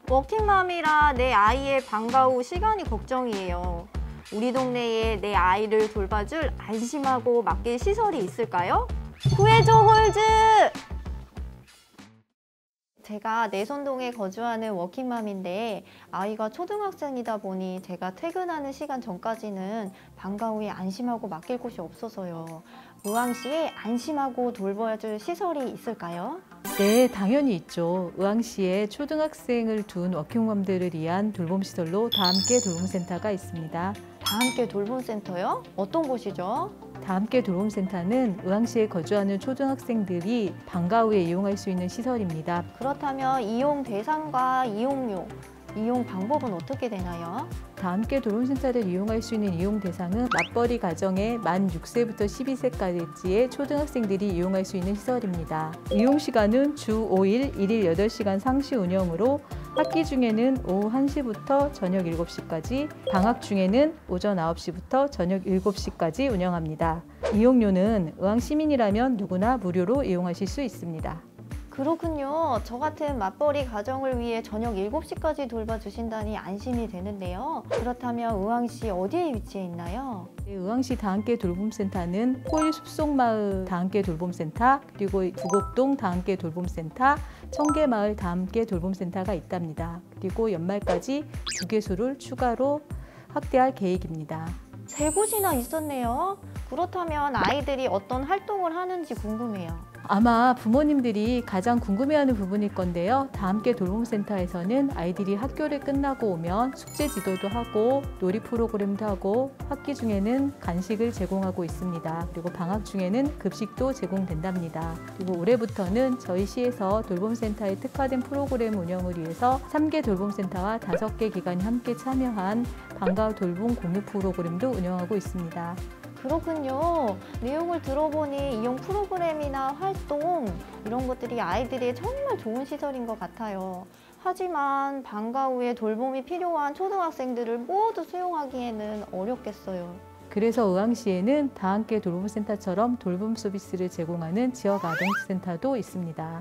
워킹맘이라 내 아이의 방과 후 시간이 걱정이에요. 우리 동네에 내 아이를 돌봐줄 안심하고 맡길 시설이 있을까요? 구해줘 홀즈! 제가 내선동에 거주하는 워킹맘인데 아이가 초등학생이다 보니 제가 퇴근하는 시간 전까지는 방과 후에 안심하고 맡길 곳이 없어서요. 의왕시에 안심하고 돌봐줄 시설이 있을까요? 네, 당연히 있죠. 의왕시에 초등학생을 둔 워킹맘들을 위한 돌봄시설로 다함께 돌봄센터가 있습니다. 다함께 돌봄센터요? 어떤 곳이죠? 다함께 돌봄센터는 의왕시에 거주하는 초등학생들이 방과 후에 이용할 수 있는 시설입니다. 그렇다면 이용 대상과 이용료, 이용 방법은 어떻게 되나요? 다함께 돌봄센터를 이용할 수 있는 이용 대상은 맞벌이 가정의 만 6세부터 12세까지의 초등학생들이 이용할 수 있는 시설입니다. 이용 시간은 주 5일, 1일 8시간 상시 운영으로 학기 중에는 오후 1시부터 저녁 7시까지, 방학 중에는 오전 9시부터 저녁 7시까지 운영합니다. 이용료는 의왕 시민이라면 누구나 무료로 이용하실 수 있습니다. 그렇군요. 저 같은 맞벌이 가정을 위해 저녁 7시까지 돌봐주신다니 안심이 되는데요. 그렇다면 의왕시 어디에 위치해 있나요? 네, 의왕시 다함께 돌봄센터는 포일 숲속마을 다함께 돌봄센터, 그리고 구곡동 다함께 돌봄센터, 청계마을 다함께 돌봄센터가 있답니다. 그리고 연말까지 2개소를 추가로 확대할 계획입니다. 3곳이나 있었네요. 그렇다면 아이들이 어떤 활동을 하는지 궁금해요. 아마 부모님들이 가장 궁금해하는 부분일 건데요. 다함께 돌봄센터에서는 아이들이 학교를 끝나고 오면 숙제 지도도 하고 놀이 프로그램도 하고 학기 중에는 간식을 제공하고 있습니다. 그리고 방학 중에는 급식도 제공된답니다. 그리고 올해부터는 저희 시에서 돌봄센터에 특화된 프로그램 운영을 위해서 3개 돌봄센터와 5개 기관이 함께 참여한 방과 후 돌봄 공유 프로그램도 운영하고 있습니다. 그렇군요. 내용을 들어보니 이용 프로그램이나 활동 이런 것들이 아이들이 정말 좋은 시설인 것 같아요. 하지만 방과 후에 돌봄이 필요한 초등학생들을 모두 수용하기에는 어렵겠어요. 그래서 의왕시에는 다함께 돌봄센터처럼 돌봄 서비스를 제공하는 지역아동센터도 있습니다.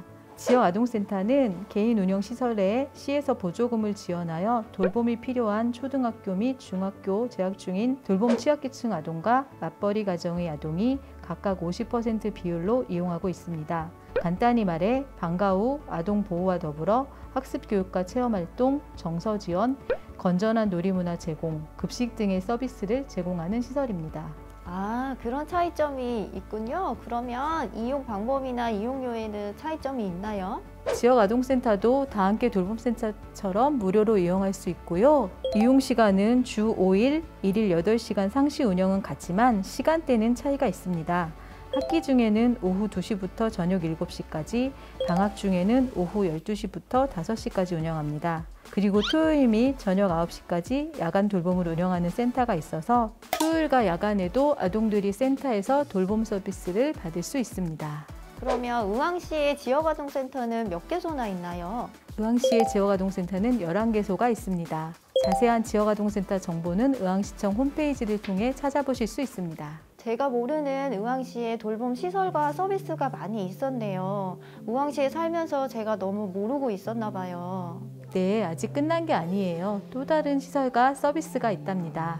지역아동센터는 개인 운영 시설에 시에서 보조금을 지원하여 돌봄이 필요한 초등학교 및 중학교 재학 중인 돌봄 취약계층 아동과 맞벌이 가정의 아동이 각각 50% 비율로 이용하고 있습니다. 간단히 말해 방과 후 아동 보호와 더불어 학습 교육과 체험활동, 정서 지원, 건전한 놀이문화 제공, 급식 등의 서비스를 제공하는 시설입니다. 아, 그런 차이점이 있군요. 그러면 이용 방법이나 이용료에는 차이점이 있나요? 지역아동센터도 다함께 돌봄센터처럼 무료로 이용할 수 있고요. 이용 시간은 주 5일, 1일 8시간 상시 운영은 같지만 시간대는 차이가 있습니다. 학기 중에는 오후 2시부터 저녁 7시까지, 방학 중에는 오후 12시부터 5시까지 운영합니다. 그리고 토요일 및 저녁 9시까지 야간 돌봄을 운영하는 센터가 있어서 토요일과 야간에도 아동들이 센터에서 돌봄 서비스를 받을 수 있습니다. 그러면 의왕시의 지역아동센터는 몇 개소나 있나요? 의왕시의 지역아동센터는 11개소가 있습니다. 자세한 지역아동센터 정보는 의왕시청 홈페이지를 통해 찾아보실 수 있습니다. 제가 모르는 의왕시에 돌봄 시설과 서비스가 많이 있었네요. 의왕시에 살면서 제가 너무 모르고 있었나 봐요. 네, 아직 끝난 게 아니에요. 또 다른 시설과 서비스가 있답니다.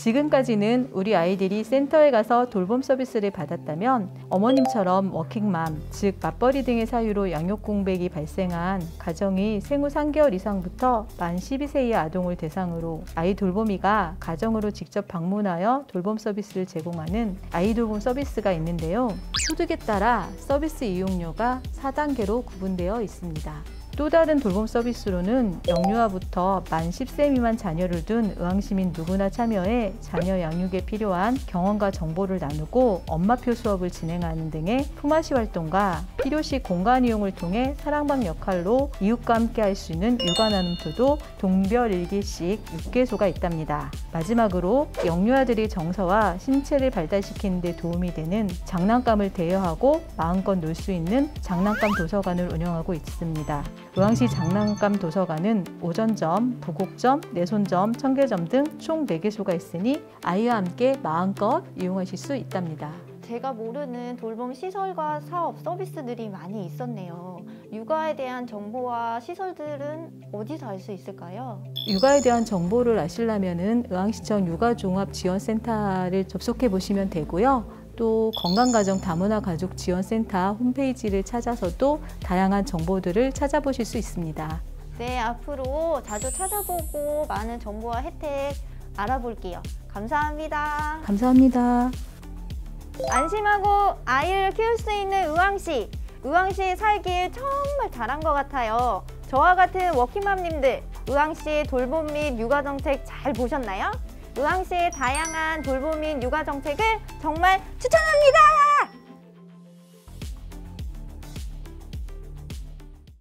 지금까지는 우리 아이들이 센터에 가서 돌봄 서비스를 받았다면 어머님처럼 워킹맘, 즉 맞벌이 등의 사유로 양육 공백이 발생한 가정이 생후 3개월 이상부터 만 12세 이하 아동을 대상으로 아이 돌보미가 가정으로 직접 방문하여 돌봄 서비스를 제공하는 아이 돌봄 서비스가 있는데요. 소득에 따라 서비스 이용료가 4단계로 구분되어 있습니다. 또 다른 돌봄 서비스로는 영유아부터 만 10세 미만 자녀를 둔 의왕시민 누구나 참여해 자녀 양육에 필요한 경험과 정보를 나누고 엄마표 수업을 진행하는 등의 품앗이 활동과 필요시 공간 이용을 통해 사랑방 역할로 이웃과 함께 할 수 있는 육아 나눔터도 동별 1개씩 6개소가 있답니다. 마지막으로 영유아들이 정서와 신체를 발달시키는 데 도움이 되는 장난감을 대여하고 마음껏 놀 수 있는 장난감 도서관을 운영하고 있습니다. 의왕시 장난감 도서관은 오전점, 부곡점, 내손점, 청계점 등 총 4개소가 있으니 아이와 함께 마음껏 이용하실 수 있답니다. 제가 모르는 돌봄 시설과 사업, 서비스들이 많이 있었네요. 육아에 대한 정보와 시설들은 어디서 알 수 있을까요? 육아에 대한 정보를 아시려면은 의왕시청 육아종합지원센터를 접속해 보시면 되고요. 또 건강가정 다문화 가족 지원센터 홈페이지를 찾아서도 다양한 정보들을 찾아보실 수 있습니다. 네, 앞으로 자주 찾아보고 많은 정보와 혜택 알아볼게요. 감사합니다. 감사합니다. 안심하고 아이를 키울 수 있는 의왕시. 의왕시에 살길 정말 잘한 것 같아요. 저와 같은 워킹맘님들, 의왕시의 돌봄 및 육아 정책 잘 보셨나요? 의왕시의 다양한 돌봄 및 육아 정책을 정말 추천합니다.